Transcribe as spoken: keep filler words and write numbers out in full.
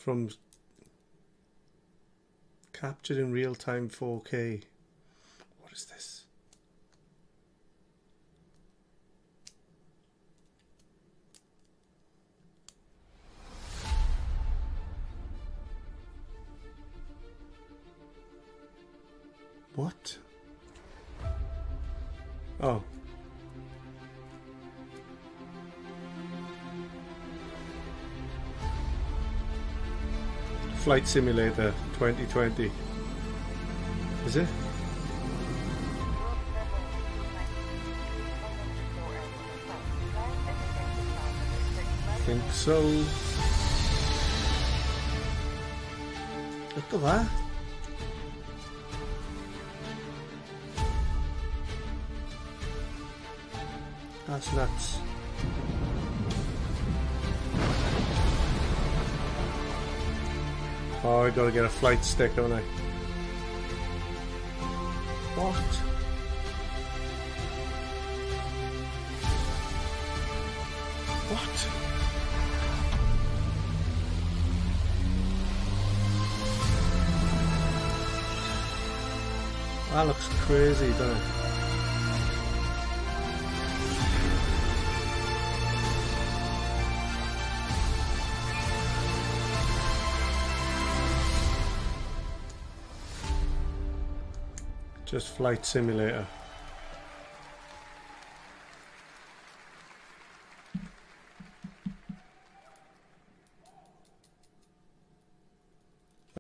from captured in real-time four K. What is this? What? Oh. Flight Simulator twenty twenty. Is it? I think so. Look at that. That's nuts. Oh, I gotta get a flight stick, don't I? What? What? That looks crazy, doesn't it? Just Flight Simulator.